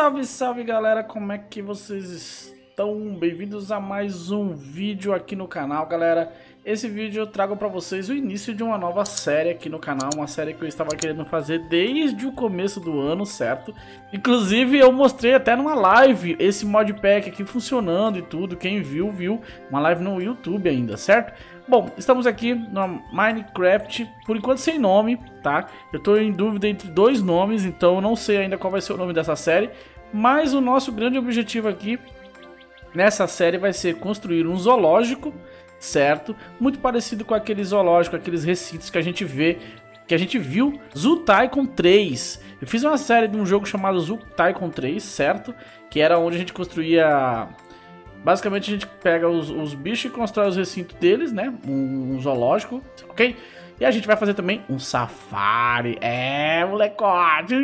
Salve, salve galera, como é que vocês estão? Bem-vindos a mais um vídeo aqui no canal, galera. Esse vídeo eu trago pra vocês o início de uma nova série aqui no canal, uma série que eu estava querendo fazer desde o começo do ano, certo? Inclusive eu mostrei até numa live esse modpack aqui funcionando e tudo, quem viu, viu, uma live no YouTube ainda, certo? Bom, estamos aqui no Minecraft, por enquanto sem nome, tá? Eu tô em dúvida entre dois nomes, então eu não sei ainda qual vai ser o nome dessa série, mas o nosso grande objetivo aqui nessa série vai ser construir um zoológico, certo? Muito parecido com aquele zoológico, aqueles recintos que a gente vê, que a gente viu, Zoo Tycoon 3. Eu fiz uma série de um jogo chamado Zoo Tycoon 3, certo? Que era onde a gente construía... Basicamente a gente pega os bichos e constrói os recintos deles, né? Um zoológico, ok? E a gente vai fazer também um safari. É, molecote!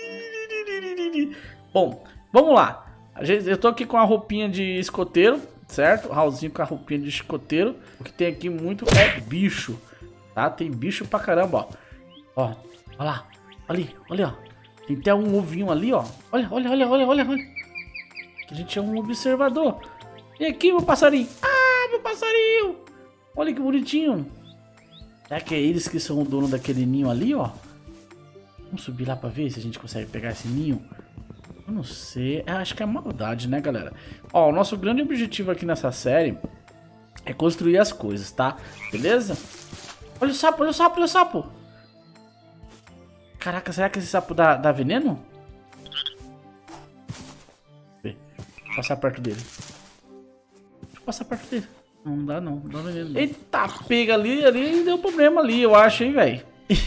Bom, vamos lá. Eu tô aqui com a roupinha de escoteiro, certo? O Raulzinho com a roupinha de escoteiro. O que tem aqui muito é bicho, tá? Tem bicho pra caramba, ó. Ó, olha lá. Ali, olha, ó. Tem até um ovinho ali, ó. Olha. A gente é um observador. E aqui, meu passarinho. Ah, meu passarinho. Olha que bonitinho. Será que é eles que são o dono daquele ninho ali, ó? Vamos subir lá pra ver se a gente consegue pegar esse ninho. Eu não sei. Eu acho que é maldade, né, galera? Ó, o nosso grande objetivo aqui nessa série é construir as coisas, tá? Beleza? Olha o sapo, olha o sapo, olha o sapo. Caraca, será que esse sapo dá veneno? Vou passar perto dele. Passar perto dele. Não dá não, não dá veneno. Eita, pega ali deu problema ali, eu acho, hein, velho.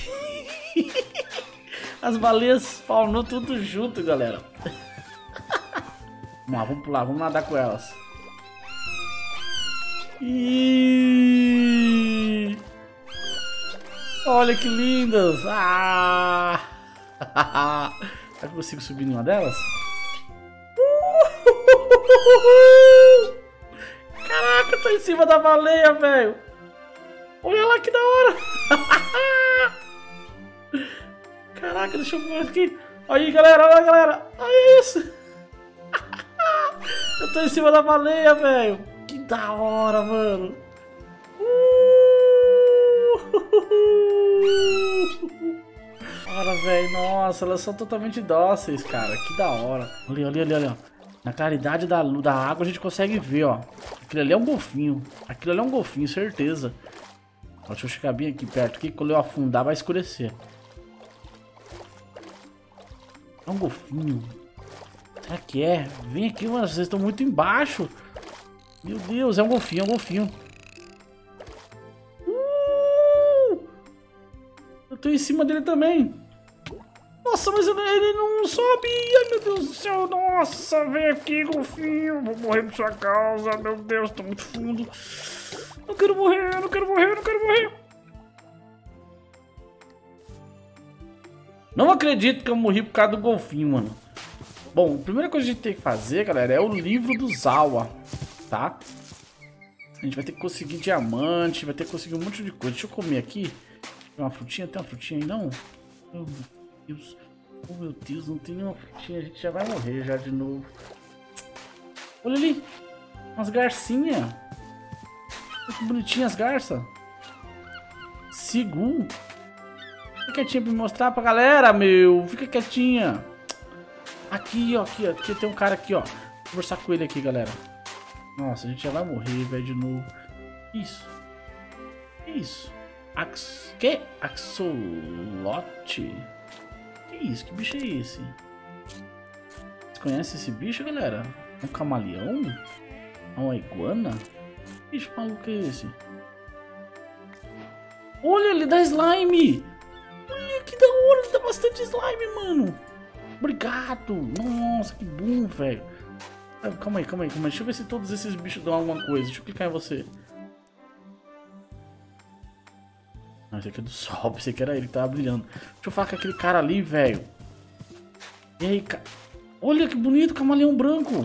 As baleias spawnou tudo junto, galera. Vamos lá, vamos pular, vamos nadar com elas. Olha que lindas. Será que eu consigo subir numa delas? Caraca, eu tô em cima da baleia, velho. Olha lá que da hora. Caraca, deixa eu ver aqui. Olha aí, galera, olha, galera. Olha isso. Eu tô em cima da baleia, velho. Que da hora, mano. Olha, velho, nossa, elas são totalmente dóceis, cara. Que da hora. Olha. Na claridade da água a gente consegue ver, ó. Aquilo ali é um golfinho. Aquilo ali é um golfinho, certeza. Ó, deixa eu chegar bem aqui perto. Aqui, quando eu afundar, vai escurecer. É um golfinho. Será que é? Vem aqui, mano. Vocês estão muito embaixo. Meu Deus, é um golfinho, é um golfinho. Eu tô em cima dele também. Nossa, mas ele não sobe. Ai, meu Deus do céu. Nossa, vem aqui, golfinho. Vou morrer por sua causa. Meu Deus, tô muito fundo. Não quero morrer, não quero morrer, não quero morrer. Não acredito que eu morri por causa do golfinho, mano. Bom, a primeira coisa que a gente tem que fazer, galera, é o livro do Zawa, tá? A gente vai ter que conseguir diamante, vai ter que conseguir um monte de coisa. Deixa eu comer aqui. Tem uma frutinha? Tem uma frutinha aí, não? Oh meu Deus, não tem nenhuma frutinha, a gente já vai morrer já de novo. Olha ali, umas garcinhas. Que bonitinhas as garças. Sigu. Fica quietinha pra me mostrar pra galera, meu. Fica quietinha. Aqui, ó, aqui tem um cara aqui, ó. Vou conversar com ele aqui, galera. Nossa, a gente já vai morrer, velho, de novo. Isso. Que isso? Que? Axolote? Que isso? Que bicho é esse? Vocês conhecem esse bicho, galera? É um camaleão? É uma iguana? Que bicho maluco é esse? Olha, ele dá slime! Olha que da hora, ele dá bastante slime, mano! Obrigado! Nossa, que bom, velho! Calma aí. Deixa eu ver se todos esses bichos dão alguma coisa. Deixa eu clicar em você. Não, esse aqui é do sol. Pensei que era ele que tava brilhando. Deixa eu falar com aquele cara ali, velho. E aí, cara? Olha que bonito, camaleão branco.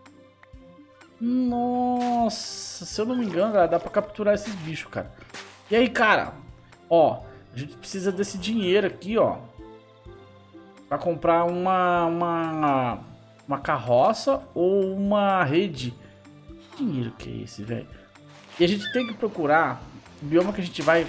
Nossa, se eu não me engano, galera, dá pra capturar esses bichos, cara. E aí, cara? Ó, a gente precisa desse dinheiro aqui, ó. Pra comprar uma uma carroça ou uma rede. Que dinheiro que é esse, velho? E a gente tem que procurar o bioma que a gente vai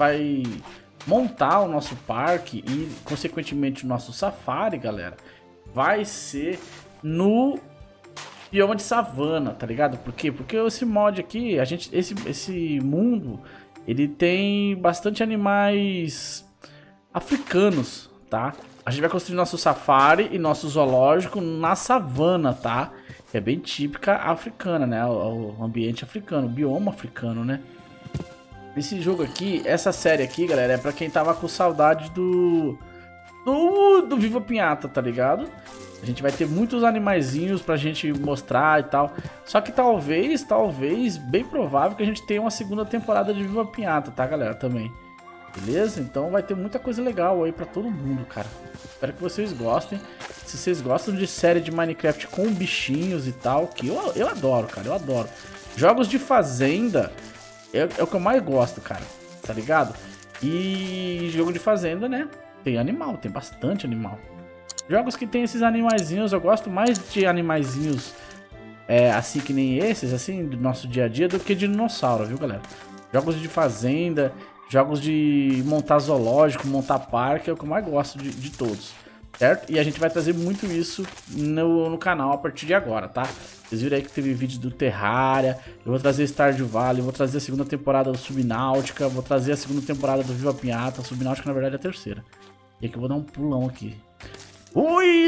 montar o nosso parque e, consequentemente, o nosso safari, galera, vai ser no bioma de savana, tá ligado? Por quê? Porque esse mod aqui, esse mundo, ele tem bastante animais africanos, tá? A gente vai construir nosso safari e nosso zoológico na savana, tá? É bem típica africana, né? O ambiente africano, o bioma africano, né? Esse jogo aqui, essa série aqui, galera, é pra quem tava com saudade do Viva Pinhata, tá ligado? A gente vai ter muitos animaizinhos pra gente mostrar e tal. Só que talvez, bem provável que a gente tenha uma segunda temporada de Viva Pinhata, tá, galera? Também. Beleza? Então vai ter muita coisa legal aí pra todo mundo, cara. Espero que vocês gostem. Se vocês gostam de série de Minecraft com bichinhos e tal, que eu adoro, cara, eu adoro. Jogos de fazenda é o que eu mais gosto, cara, tá ligado? E jogo de fazenda, né? Tem animal, tem bastante animal. Jogos que tem esses animaizinhos, eu gosto mais de animaizinhos assim que nem esses, assim, do nosso dia a dia, do que de dinossauro, viu, galera? Jogos de fazenda, jogos de montar zoológico, montar parque, é o que eu mais gosto de todos, certo? E a gente vai trazer muito isso no canal a partir de agora, tá? Vocês viram aí que teve vídeo do Terraria, eu vou trazer Stardew Valley, eu vou trazer a segunda temporada do Subnáutica, vou trazer a segunda temporada do Viva Pinhata, a Subnáutica na verdade é a terceira. E aqui eu vou dar um pulão aqui. Ui!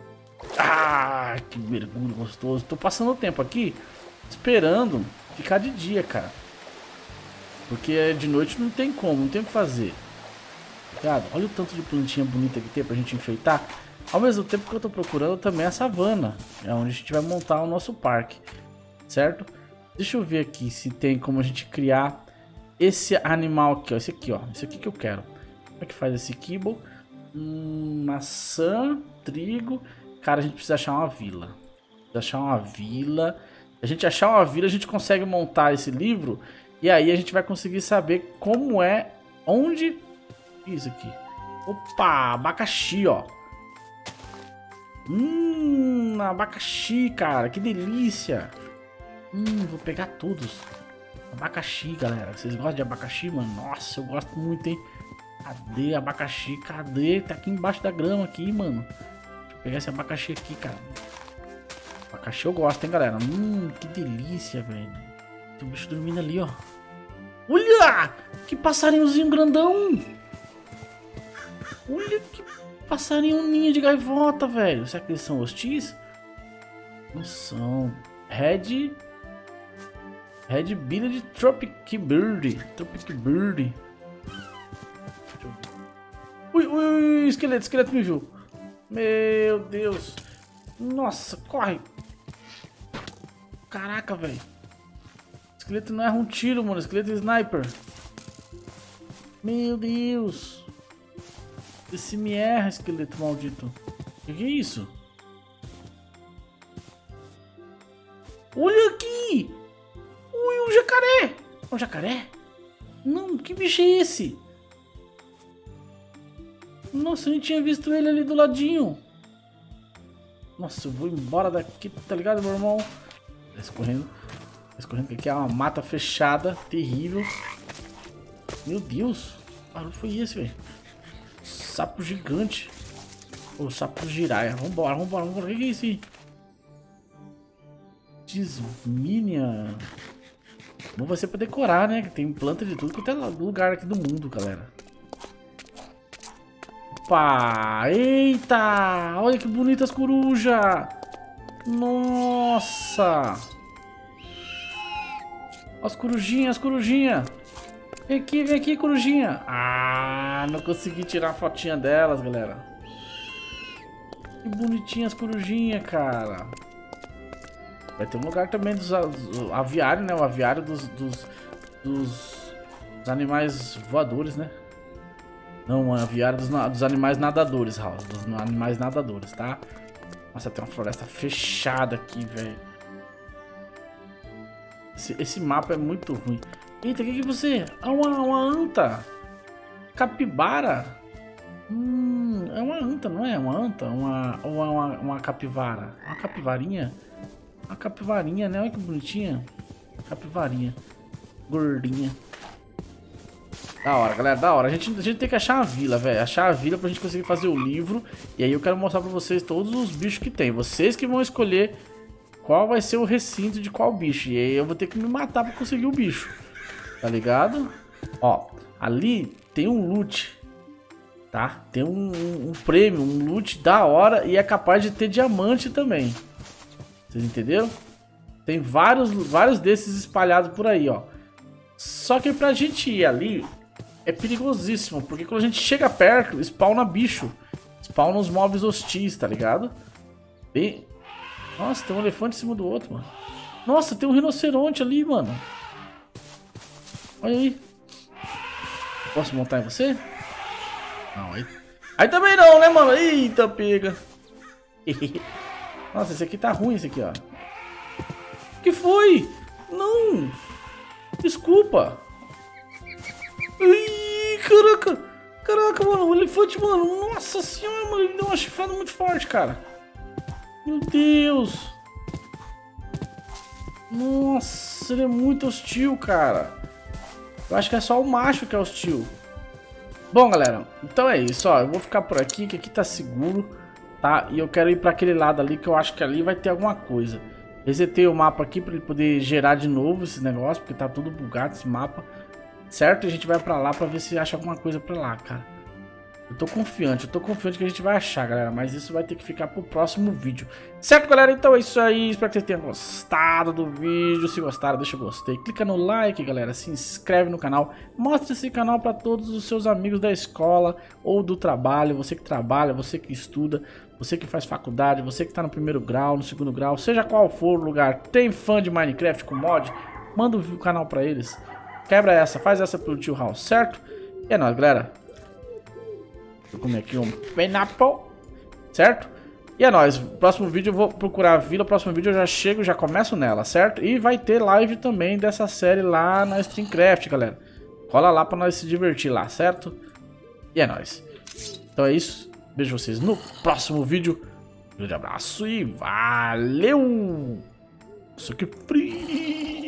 Ah, que mergulho gostoso. Tô passando o tempo aqui esperando ficar de dia, cara. Porque de noite não tem como, não tem o que fazer. Ligado? Olha o tanto de plantinha bonita que tem pra gente enfeitar. Ao mesmo tempo que eu tô procurando também a savana. É onde a gente vai montar o nosso parque. Certo? Deixa eu ver aqui se tem como a gente criar esse animal aqui, ó. Esse aqui, ó. Esse aqui que eu quero. Como é que faz esse kibble? Maçã, trigo. Cara, a gente precisa achar uma vila. Precisa achar uma vila. Se a gente achar uma vila, a gente consegue montar esse livro. E aí a gente vai conseguir saber como é, onde... Isso aqui. Opa, abacaxi, ó. Abacaxi, cara, que delícia. Vou pegar todos. Abacaxi, galera. Vocês gostam de abacaxi, mano? Nossa, eu gosto muito, hein. Cadê abacaxi? Cadê? Tá aqui embaixo da grama aqui, mano. Deixa eu pegar esse abacaxi aqui, cara. Abacaxi eu gosto, hein, galera. Que delícia, velho. Tem um bicho dormindo ali, ó. Olha! Que passarinhozinho grandão! Olha que passarinho ninho de gaivota, velho. Será que eles são hostis? Não são. Red Billy de Tropic Bird. Tropic Bird. Ui, esqueleto me viu. Meu Deus. Nossa, corre. Caraca, velho. Esqueleto não erra um tiro, mano. Esqueleto é sniper. Meu Deus. Esse me erra, esqueleto maldito. Que é isso? Olha aqui. Ui, um jacaré. Um jacaré? Não, que bicho é esse? Nossa, eu nem tinha visto ele ali do ladinho. Nossa, eu vou embora daqui, tá ligado, meu irmão? Tá escorrendo. Tá escorrendo, que aqui é uma mata fechada, terrível. Meu Deus. Que barulho foi esse, velho? Sapo gigante. Ô, sapo giraia. Vambora. O que é isso aí? Desminion. Não vai ser pra decorar, né? Tem planta de tudo quanto é lugar aqui do mundo, galera. Opa! Eita! Olha que bonitas corujas! Nossa! As corujinhas, Vem aqui, corujinha! Ah, não consegui tirar a fotinha delas, galera. Que bonitinhas as corujinhas, cara. Vai ter um lugar também dos aviário, né? O aviário dos animais voadores, né? Não, aviário dos animais nadadores, House. Dos animais nadadores, tá? Nossa, tem uma floresta fechada aqui, velho. Esse mapa é muito ruim. Eita, o que é você? Ah, uma anta. Capibara. É uma anta, não é? Uma anta? Ou é uma capivara? Uma capivarinha? Uma capivarinha, né? Olha que bonitinha. Capivarinha. Gordinha. Da hora, galera, da hora. A gente tem que achar a vila, velho. Achar a vila pra gente conseguir fazer o livro. E aí eu quero mostrar pra vocês todos os bichos que tem. Vocês que vão escolher qual vai ser o recinto de qual bicho. E aí eu vou ter que me matar pra conseguir o bicho. Tá ligado? Ó, ali tem um loot. Tá? Tem um prêmio, um loot da hora. E é capaz de ter diamante também. Vocês entenderam? Tem vários desses espalhados por aí, ó. Só que pra gente ir ali é perigosíssimo, porque quando a gente chega perto, spawna bicho. Spawna os mobs hostis, tá ligado? Bem... Nossa, tem um elefante em cima do outro, mano. Nossa, tem um rinoceronte ali, mano. Olha aí. Posso montar em você? Não, aí... Aí também não, né, mano? Eita, pega. Nossa, esse aqui tá ruim, esse aqui, ó. Que foi? Não. Desculpa. Ai, caraca. Caraca, mano, o elefante, mano. Nossa senhora, mano, ele deu uma chifrada muito forte, cara. Meu Deus. Nossa, ele é muito hostil, cara. Eu acho que é só o macho que é hostil. Bom, galera, então é isso, ó. Eu vou ficar por aqui, que aqui tá seguro, tá? E eu quero ir pra aquele lado ali, que eu acho que ali vai ter alguma coisa. Resetei o mapa aqui pra ele poder gerar de novo esse negócio, porque tá tudo bugado esse mapa. Certo? E a gente vai pra lá pra ver se acha alguma coisa pra lá, cara. Eu tô confiante que a gente vai achar, galera. Mas isso vai ter que ficar pro próximo vídeo. Certo, galera? Então é isso aí. Espero que vocês tenham gostado do vídeo. Se gostaram, deixa o gostei. Clica no like, galera. Se inscreve no canal. Mostra esse canal pra todos os seus amigos da escola ou do trabalho. Você que trabalha, você que estuda, você que faz faculdade, você que tá no primeiro grau, no segundo grau. Seja qual for o lugar, tem fã de Minecraft com mod, manda o canal pra eles. Quebra essa, faz essa pro tio House, certo? E é nóis, galera. Vou comer aqui um pineapple, certo? E é nóis, próximo vídeo eu vou procurar a vila, próximo vídeo eu já chego, já começo nela, certo? E vai ter live também dessa série lá na Streamcraft, galera. Cola lá pra nós se divertir lá, certo? E é nóis. Então é isso, vejo vocês no próximo vídeo. Um grande abraço e valeu! Isso aqui é free!